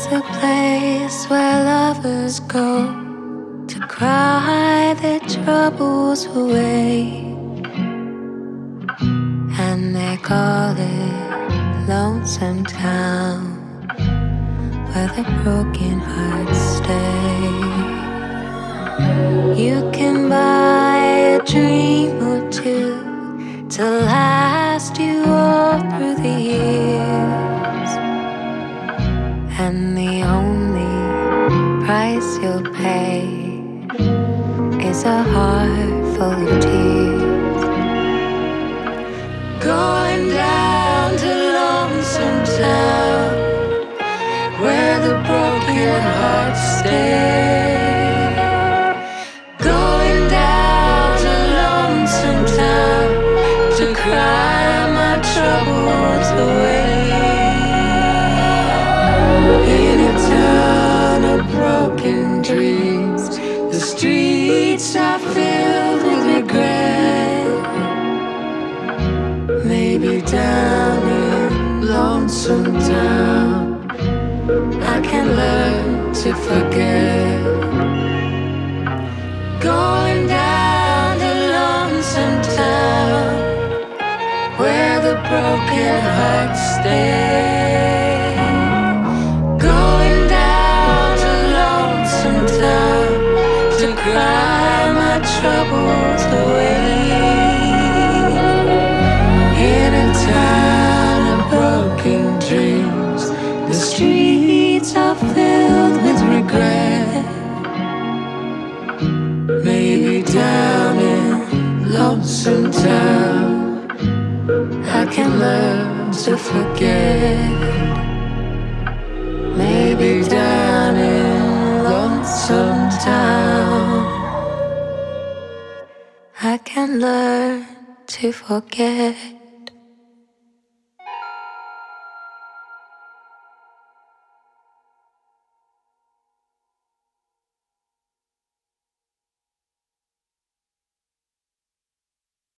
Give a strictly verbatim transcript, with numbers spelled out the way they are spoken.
There's a place where lovers go to cry their troubles away, and they call it Lonesome Town, where the broken hearts stay. You can buy a dream or two to last you all through the years, and the only price you'll pay is a heart full of tears. Going down to Lonesome Town, where the broken hearts stay. Going down to Lonesome Town to cry my troubles away. In a town of broken dreams, the streets are filled with regret. Maybe down in Lonesome Town I can learn to forget. Going down to Lonesome Town, where the broken hearts stay. Going down to Lonesome Town to cry my troubles away. In a town of broken dreams, the streets are filled with regret. Maybe down in Lonesome Town I can learn to forget. Maybe down in Lonesome Town I can learn to forget.